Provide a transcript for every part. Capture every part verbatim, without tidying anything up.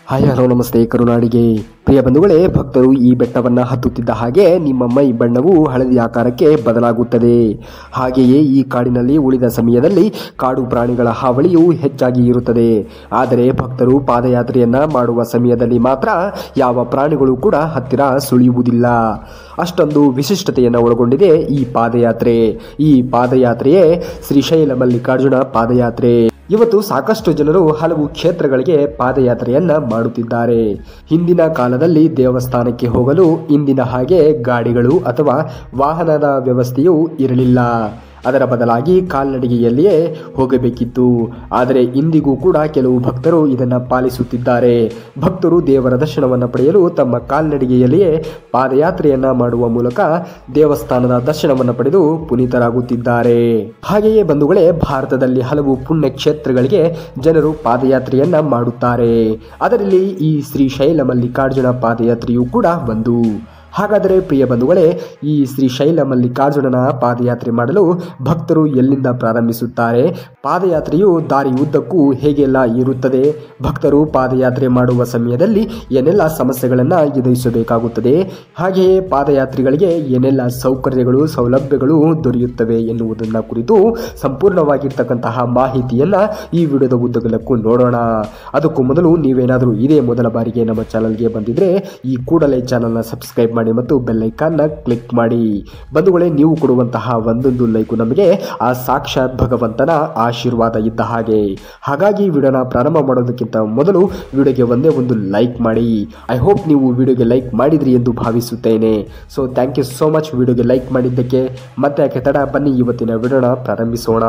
Hi hello ನಮಸ್ತೆ ಕರುನಾಡಿಗೆ ಪ್ರಿಯ ಬಂಧುಗಳೇ, ಭಕ್ತರು ಈ ಬೆಟ್ಟವನ್ನು ಹತ್ತುತ್ತಿದ್ದ ಹಾಗೆ ನಿಮ್ಮ ಮೈ ಬಣ್ಣವು ಹಳದಿ ಆಕಾರಕ್ಕೆ ಬದಲಾಗುತ್ತದೆ. ಹಾಗೆಯೇ ಈ ಕಾಡಿನಲ್ಲಿ ಉಳಿದ ಸಮಯದಲ್ಲಿ ಕಾಡು ಪ್ರಾಣಿಗಳ ಹಾವಳಿಯು ಹೆಚ್ಚಾಗಿ ಇರುತ್ತದೆ. ಆದರೆ ಭಕ್ತರು ಪಾದಯಾತ್ರೆಯನ್ನ ಮಾಡುವ ಸಮಯದಲ್ಲಿ ಮಾತ್ರ ಯಾವ ಪ್ರಾಣಿಗಳು ಕೂಡ ಹತ್ತಿರ ಸುಳಿಯುವುದಿಲ್ಲ. ಅಷ್ಟೊಂದು ವಿಶಿಷ್ಟತೆಯನ್ನು ಒಳಗೊಂಡಿದೆ ಈ ಪಾದಯಾತ್ರೆ. ಈ ಪಾದಯಾತ್ರೆಯೇ ಶ್ರೀಶೈಲ ಮಲ್ಲಿಕಾರ್ಜುನ ಪಾದಯಾತ್ರೆ. ಇವತ್ತು ಸಾಕಷ್ಟು ಜನರು ಹಲವು ಕ್ಷೇತ್ರಗಳಿಗೆ ಪಾದಯಾತ್ರೆಯನ್ನ ಮಾಡುತ್ತಿದ್ದಾರೆ. ಹಿಂದಿನ ಕಾಲದಲ್ಲಿ ದೇವಸ್ಥಾನಕ್ಕೆ ಹೋಗಲು ಇಂದಿನ ಹಾಗೆ ಗಾಡಿಗಳು ಅಥವಾ ವಾಹನದ ವ್ಯವಸ್ಥೆಯೂ ಇರಲಿಲ್ಲ. ಅದರ ಬದಲಾಗಿ ಕಾಲ್ನಡಿಗೆಯಲ್ಲಿಯೇ ಹೋಗಬೇಕಿತ್ತು. ಆದರೆ ಇಂದಿಗೂ ಕೂಡ ಕೆಲವು ಭಕ್ತರು ಇದನ್ನು ಪಾಲಿಸುತ್ತಿದ್ದಾರೆ. ಭಕ್ತರು ದೇವರ ದರ್ಶನವನ್ನು ಪಡೆಯಲು ತಮ್ಮ ಕಾಲ್ನಡಿಗೆಯಲ್ಲಿಯೇ ಪಾದಯಾತ್ರೆಯನ್ನ ಮಾಡುವ ಮೂಲಕ ದೇವಸ್ಥಾನದ ದರ್ಶನವನ್ನು ಪಡೆದು ಪುನೀತರಾಗುತ್ತಿದ್ದಾರೆ. ಹಾಗೆಯೇ ಬಂಧುಗಳೇ, ಭಾರತದಲ್ಲಿ ಹಲವು ಪುಣ್ಯ ಕ್ಷೇತ್ರಗಳಿಗೆ ಜನರು ಪಾದಯಾತ್ರೆಯನ್ನ ಮಾಡುತ್ತಾರೆ. ಅದರಲ್ಲಿ ಈ ಶ್ರೀಶೈಲ ಮಲ್ಲಿಕಾರ್ಜುನ ಪಾದಯಾತ್ರೆಯೂ ಕೂಡ ಒಂದು. ಹಾಗಾದರೆ ಪ್ರಿಯ ಬಂಧುಗಳೇ, ಈ ಶ್ರೀಶೈಲ ಮಲ್ಲಿಕಾರ್ಜುನನ ಪಾದಯಾತ್ರೆ ಮಾಡಲು ಭಕ್ತರು ಎಲ್ಲಿಂದ ಪ್ರಾರಂಭಿಸುತ್ತಾರೆ? ಪಾದಯಾತ್ರೆಯು ದಾರಿ ಉದ್ದಕ್ಕೂ ಹೇಗೆಲ್ಲ ಇರುತ್ತದೆ? ಭಕ್ತರು ಪಾದಯಾತ್ರೆ ಮಾಡುವ ಸಮಯದಲ್ಲಿ ಏನೆಲ್ಲ ಸಮಸ್ಯೆಗಳನ್ನು ಎದುರಿಸಬೇಕಾಗುತ್ತದೆ? ಹಾಗೆಯೇ ಪಾದಯಾತ್ರಿಗಳಿಗೆ ಏನೆಲ್ಲ ಸೌಕರ್ಯಗಳು ಸೌಲಭ್ಯಗಳು ದೊರೆಯುತ್ತವೆ ಎನ್ನುವುದನ್ನು ಕುರಿತು ಸಂಪೂರ್ಣವಾಗಿರ್ತಕ್ಕಂತಹ ಮಾಹಿತಿಯನ್ನು ಈ ವಿಡಿಯೋದ ಉದ್ದಗಲಕ್ಕೂ ನೋಡೋಣ. ಅದಕ್ಕೂ ಮೊದಲು ನೀವೇನಾದರೂ ಇದೇ ಮೊದಲ ಬಾರಿಗೆ ನಮ್ಮ ಚಾನಲ್ಗೆ ಬಂದಿದ್ರೆ ಈ ಕೂಡಲೇ ಚಾನಲ್ನ ಸಬ್ಸ್ಕ್ರೈಬ್ ಮಾಡಿ ಮತ್ತು ಬೆಲ್ ಐಕಾನ್ನ ಕ್ಲಿಕ್ ಮಾಡಿ. ಬಂಧುಗಳೇ, ನೀವು ಕೊಡುವಂತಹ ಒಂದೊಂದು ಲೈಕು ನಮಗೆ ಆ ಸಾಕ್ಷಾತ್ ಭಗವಂತನ ಆಶೀರ್ವಾದ ಇದ್ದ ಹಾಗೆ. ಹಾಗಾಗಿ ವಿಡಿಯೋನ ಪ್ರಾರಂಭ ಮಾಡೋದಕ್ಕಿಂತ ಮೊದಲು ವಿಡಿಯೋಗೆ ಒಂದೇ ಒಂದು ಲೈಕ್ ಮಾಡಿ. ಐ ಹೋಪ್ ನೀವು ವಿಡಿಯೋಗೆ ಲೈಕ್ ಮಾಡಿದ್ರಿ ಎಂದು ಭಾವಿಸುತ್ತೇನೆ. So thank you so much ವಿಡಿಯೋಗೆ ಲೈಕ್ ಮಾಡಿದ್ದಕ್ಕೆ. ಮತ್ತೆ ಯಾಕೆ ತಡ, ಬನ್ನಿ ಇವತ್ತಿನ ವಿಡಿಯೋನ ಪ್ರಾರಂಭಿಸೋಣ.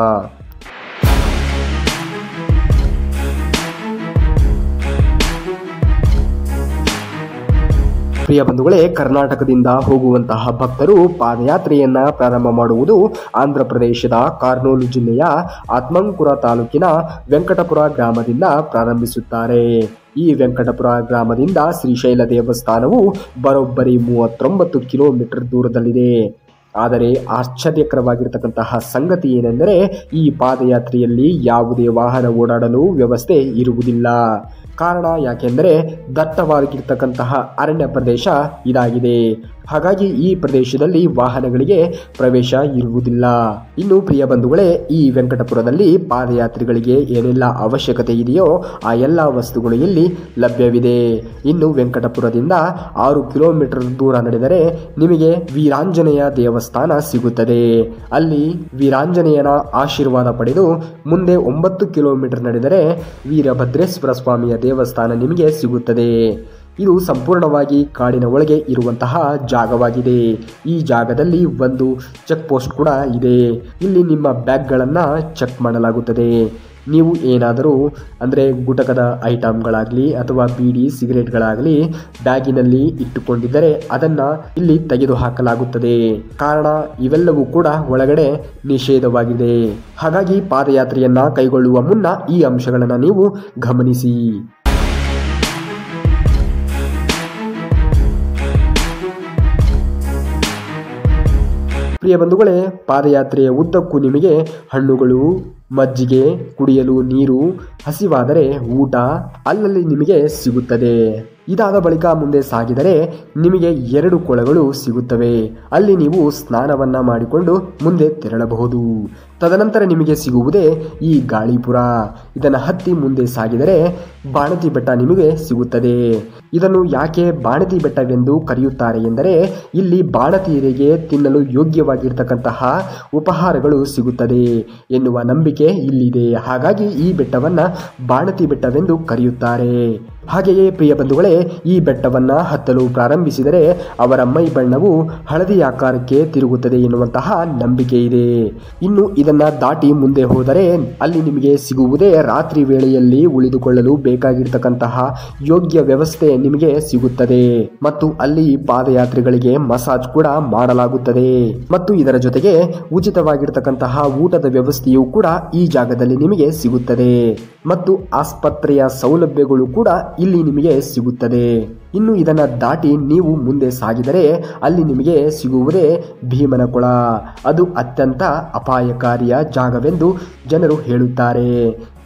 ಪ್ರಿಯ ಬಂಧುಗಳೇ, ಕರ್ನಾಟಕದಿಂದ ಹೋಗುವಂತಹ ಭಕ್ತರು ಪಾದಯಾತ್ರೆಯನ್ನ ಪ್ರಾರಂಭ ಮಾಡುವುದು ಆಂಧ್ರ ಪ್ರದೇಶದ ಕಾರ್ನೂಲು ಜಿಲ್ಲೆಯ ಆತ್ಮಂಕುರ ತಾಲೂಕಿನ ವೆಂಕಟಪುರ ಗ್ರಾಮದಿಂದ ಪ್ರಾರಂಭಿಸುತ್ತಾರೆ. ಈ ವೆಂಕಟಪುರ ಗ್ರಾಮದಿಂದ ಶ್ರೀಶೈಲ ದೇವಸ್ಥಾನವು ಬರೋಬ್ಬರಿ ಮೂವತ್ತೊಂಬತ್ತು ಕಿಲೋಮೀಟರ್ ದೂರದಲ್ಲಿದೆ. ಆದರೆ ಆಶ್ಚರ್ಯಕರವಾಗಿರ್ತಕ್ಕಂತಹ ಸಂಗತಿ ಏನೆಂದರೆ, ಈ ಪಾದಯಾತ್ರೆಯಲ್ಲಿ ಯಾವುದೇ ವಾಹನ ಓಡಾಡಲು ವ್ಯವಸ್ಥೆ ಇರುವುದಿಲ್ಲ. ಕಾರಣ ಯಾಕೆಂದರೆ ದಟ್ಟವಾಗಿರ್ತಕ್ಕಂತಹ ಅರಣ್ಯ ಪ್ರದೇಶ ಇದಾಗಿದೆ. ಹಾಗಾಗಿ ಈ ಪ್ರದೇಶದಲ್ಲಿ ವಾಹನಗಳಿಗೆ ಪ್ರವೇಶ ಇರುವುದಿಲ್ಲ. ಇನ್ನು ಪ್ರಿಯ ಬಂಧುಗಳೇ, ಈ ವೆಂಕಟಪುರದಲ್ಲಿ ಪಾದಯಾತ್ರಿಗಳಿಗೆ ಏನೆಲ್ಲ ಅವಶ್ಯಕತೆ ಇದೆಯೋ ಆ ಎಲ್ಲ ವಸ್ತುಗಳು ಇಲ್ಲಿ ಲಭ್ಯವಿದೆ. ಇನ್ನು ವೆಂಕಟಪುರದಿಂದ ಆರು ಕಿಲೋಮೀಟರ್ ದೂರ ನಡೆದರೆ ನಿಮಗೆ ವೀರಾಂಜನೇಯ ದೇವಸ್ಥಾನ ಸಿಗುತ್ತದೆ. ಅಲ್ಲಿ ವೀರಾಂಜನೇಯನ ಆಶೀರ್ವಾದ ಪಡೆದು ಮುಂದೆ ಒಂಬತ್ತು ಕಿಲೋಮೀಟರ್ ನಡೆದರೆ ವೀರಭದ್ರೇಶ್ವರ ಸ್ವಾಮಿಯ ದೇವಸ್ಥಾನ ನಿಮಗೆ ಸಿಗುತ್ತದೆ. ಇದು ಸಂಪೂರ್ಣವಾಗಿ ಕಾಡಿನ ಒಳಗೆ ಇರುವಂತಹ ಜಾಗವಾಗಿದೆ. ಈ ಜಾಗದಲ್ಲಿ ಒಂದು ಚೆಕ್ ಪೋಸ್ಟ್ ಕೂಡ ಇದೆ. ಇಲ್ಲಿ ನಿಮ್ಮ ಬ್ಯಾಗ್ಗಳನ್ನು ಚೆಕ್ ಮಾಡಲಾಗುತ್ತದೆ. ನೀವು ಏನಾದರೂ ಅಂದರೆ ಗುಟಕದ ಐಟಮ್ಗಳಾಗಲಿ ಅಥವಾ ಬೀಡಿ ಸಿಗರೇಟ್ಗಳಾಗಲಿ ಬ್ಯಾಗಿನಲ್ಲಿ ಇಟ್ಟುಕೊಂಡಿದ್ದರೆ ಅದನ್ನು ಇಲ್ಲಿ ತೆಗೆದು ಹಾಕಲಾಗುತ್ತದೆ. ಕಾರಣ ಇವೆಲ್ಲವೂ ಕೂಡ ಒಳಗಡೆ ನಿಷೇಧವಾಗಿದೆ. ಹಾಗಾಗಿ ಪಾದಯಾತ್ರೆಯನ್ನ ಕೈಗೊಳ್ಳುವ ಮುನ್ನ ಈ ಅಂಶಗಳನ್ನು ನೀವು ಗಮನಿಸಿ. ಪ್ರಿಯ ಬಂಧುಗಳೇ, ಪಾದಯಾತ್ರೆಯ ಉದ್ದಕ್ಕೂ ನಿಮಗೆ ಹಣ್ಣುಗಳು, ಮಜ್ಜಿಗೆ, ಕುಡಿಯಲು ನೀರು, ಹಸಿವಾದರೆ ಊಟ ಅಲ್ಲಲ್ಲಿ ನಿಮಗೆ ಸಿಗುತ್ತದೆ. ಇದಾದ ಬಳಿಕ ಮುಂದೆ ಸಾಗಿದರೆ ನಿಮಗೆ ಎರಡು ಕೊಳಗಳು ಸಿಗುತ್ತವೆ. ಅಲ್ಲಿ ನೀವು ಸ್ನಾನವನ್ನ ಮಾಡಿಕೊಂಡು ಮುಂದೆ ತೆರಳಬಹುದು. ತದನಂತರ ನಿಮಗೆ ಸಿಗುವುದೇ ಈ ಗಾಳಿಪುರ. ಇದನ್ನು ಹತ್ತಿ ಮುಂದೆ ಸಾಗಿದರೆ ಬಾಣತಿ ಬೆಟ್ಟ ನಿಮಗೆ ಸಿಗುತ್ತದೆ. ಇದನ್ನು ಯಾಕೆ ಬಾಣತಿ ಬೆಟ್ಟವೆಂದು ಕರೆಯುತ್ತಾರೆ ಎಂದರೆ ಇಲ್ಲಿ ಬಾಣತಿಯರಿಗೆ ತಿನ್ನಲು ಯೋಗ್ಯವಾಗಿರ್ತಕ್ಕಂತಹ ಉಪಹಾರಗಳು ಸಿಗುತ್ತದೆ ಎನ್ನುವ ನಂಬಿಕೆ ಇಲ್ಲಿದೆ. ಹಾಗಾಗಿ ಈ ಬೆಟ್ಟವನ್ನ ಬಾಣತಿ ಬೆಟ್ಟವೆಂದು ಕರೆಯುತ್ತಾರೆ. ಹಾಗೆಯೇ ಪ್ರಿಯ ಬಂಧುಗಳೇ, ಈ ಬೆಟ್ಟವನ್ನ ಹತ್ತಲು ಪ್ರಾರಂಭಿಸಿದರೆ ಅವರ ಮೈ ಬಣ್ಣವು ಹಳದಿ ಆಕಾರಕ್ಕೆ ತಿರುಗುತ್ತದೆ ಎನ್ನುವಂತಹ ನಂಬಿಕೆ ಇದೆ. ಇನ್ನು ಇದನ್ನ ದಾಟಿ ಮುಂದೆ ಹೋದರೆ ಅಲ್ಲಿ ನಿಮಗೆ ಸಿಗುವುದೇ ರಾತ್ರಿ ವೇಳೆಯಲ್ಲಿ ಉಳಿದುಕೊಳ್ಳಲು ಬೇಕಾಗಿರ್ತಕ್ಕಂತಹ ಯೋಗ್ಯ ವ್ಯವಸ್ಥೆ ನಿಮಗೆ ಸಿಗುತ್ತದೆ. ಮತ್ತು ಅಲ್ಲಿ ಪಾದಯಾತ್ರಿಗಳಿಗೆ ಮಸಾಜ್ ಕೂಡ ಮಾಡಲಾಗುತ್ತದೆ. ಮತ್ತು ಇದರ ಜೊತೆಗೆ ಉಚಿತವಾಗಿರ್ತಕ್ಕಂತಹ ಊಟದ ವ್ಯವಸ್ಥೆಯೂ ಕೂಡ ಈ ಜಾಗದಲ್ಲಿ ನಿಮಗೆ ಸಿಗುತ್ತದೆ. ಮತ್ತು ಆಸ್ಪತ್ರೆಯ ಸೌಲಭ್ಯಗಳು ಕೂಡ ಇಲ್ಲಿ ನಿಮಗೆ ಸಿಗುತ್ತದೆ. ಇನ್ನು ಇದನ್ನು ದಾಟಿ ನೀವು ಮುಂದೆ ಸಾಗಿದರೆ ಅಲ್ಲಿ ನಿಮಗೆ ಸಿಗುವುದೇ ಭೀಮನ ಕೊಳ. ಅದು ಅತ್ಯಂತ ಅಪಾಯಕಾರಿಯ ಜಾಗವೆಂದು ಜನರು ಹೇಳುತ್ತಾರೆ.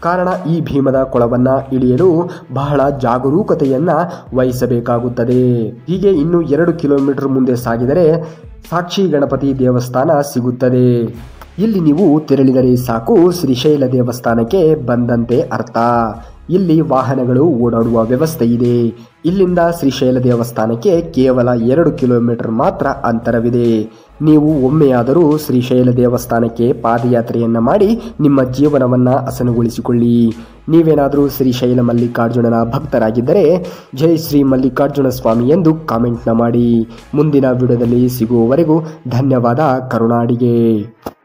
ಕಾರಣ ಈ ಭೀಮದ ಕೊಳವನ್ನ ಇಳಿಯಲು ಬಹಳ ಜಾಗರೂಕತೆಯನ್ನ ವಹಿಸಬೇಕಾಗುತ್ತದೆ. ಹೀಗೆ ಇನ್ನು ಎರಡು ಕಿಲೋಮೀಟರ್ ಮುಂದೆ ಸಾಗಿದರೆ ಸಾಕ್ಷಿ ಗಣಪತಿ ದೇವಸ್ಥಾನ ಸಿಗುತ್ತದೆ. ಇಲ್ಲಿ ನೀವು ತೆರಳಿದರೆ ಸಾಕು ಶ್ರೀಶೈಲ ದೇವಸ್ಥಾನಕ್ಕೆ ಬಂದಂತೆ ಅರ್ಥ. ಇಲ್ಲಿ ವಾಹನಗಳು ಓಡಾಡುವ ವ್ಯವಸ್ಥೆ ಇದೆ. ಇಲ್ಲಿಂದ ಶ್ರೀಶೈಲ ದೇವಸ್ಥಾನಕ್ಕೆ ಕೇವಲ ಎರಡು ಕಿಲೋಮೀಟರ್ ಮಾತ್ರ ಅಂತರವಿದೆ. ನೀವು ಒಮ್ಮೆಯಾದರೂ ಶ್ರೀಶೈಲ ದೇವಸ್ಥಾನಕ್ಕೆ ಪಾದಯಾತ್ರೆಯನ್ನ ಮಾಡಿ ನಿಮ್ಮ ಜೀವನವನ್ನ ಹಸನುಗೊಳಿಸಿಕೊಳ್ಳಿ. ನೀವೇನಾದರೂ ಶ್ರೀಶೈಲ ಮಲ್ಲಿಕಾರ್ಜುನನ ಭಕ್ತರಾಗಿದ್ದರೆ ಜೈ ಶ್ರೀ ಮಲ್ಲಿಕಾರ್ಜುನ ಸ್ವಾಮಿ ಎಂದು ಕಾಮೆಂಟ್ನ ಮಾಡಿ. ಮುಂದಿನ ವಿಡಿಯೋದಲ್ಲಿ ಸಿಗುವವರೆಗೂ ಧನ್ಯವಾದ. ಕರುನಾಡಿಗೆ.